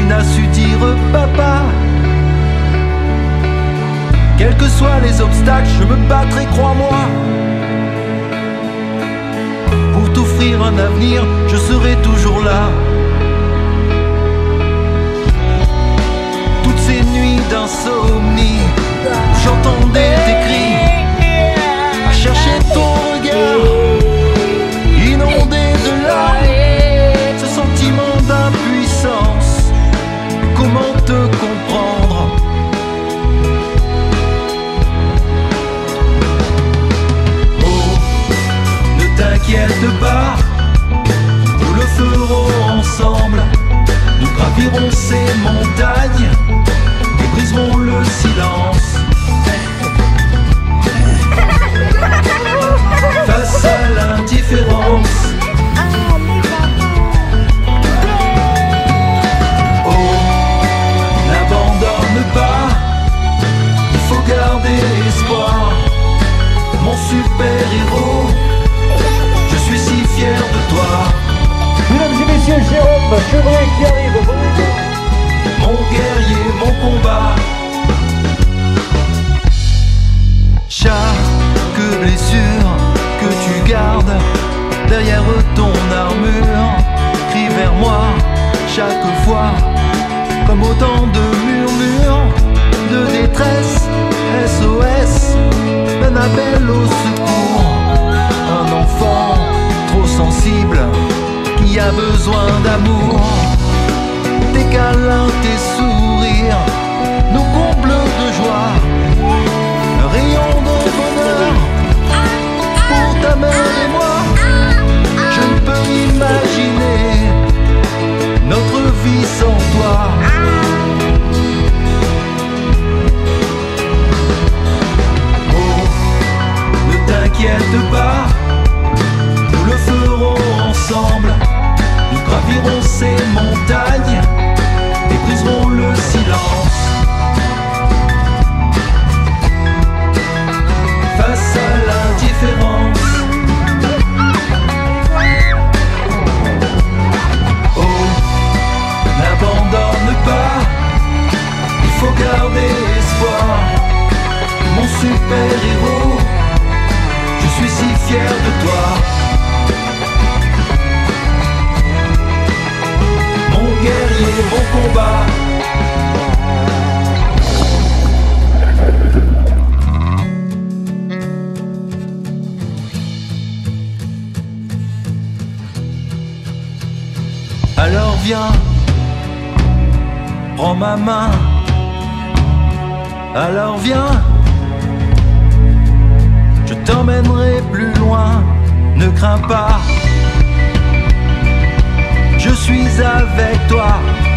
n'a su dire papa. Quels que soient les obstacles, je me battrai, crois-moi. Pour t'offrir un avenir, je serai toujours là. Toutes ces nuits d'insomnie, j'entendais tes cris, à chercher ton regard, inondé de larmes, ce sentiment d'impuissance. Comment te comprendre? Oh, ne t'inquiète pas, nous le ferons ensemble. Nous gravirons ces montagnes et briserons le silence. Face à l'indifférence. Oh, n'abandonne pas, il faut garder espoir. Mon super-héros, je suis si fier de toi. Mesdames et messieurs, Jérôme Chevret qui arrive. Mon guerrier, mon combat. Chaque blessure que tu gardes derrière ton armure crie vers moi chaque fois, comme autant de murmures de détresse. SOS, un appel au secours. Un enfant trop sensible qui a besoin d'amour. Tes câlins, tes sourires nous comblent de joie. Un rayon de bonheur pour ta mère et moi. Je ne peux imaginer notre vie sans toi. Oh, ne t'inquiète pas, nous le ferons ensemble. Nous gravirons ces montagnes et briserons le silence. Face à l'indifférence. Oh, n'abandonne pas, il faut garder espoir. Mon super-héros, je suis si fier de toi. Mon guerrier, mon combat. Alors viens, prends ma main. Alors viens, je t'emmènerai plus loin. Ne crains pas, je suis avec toi.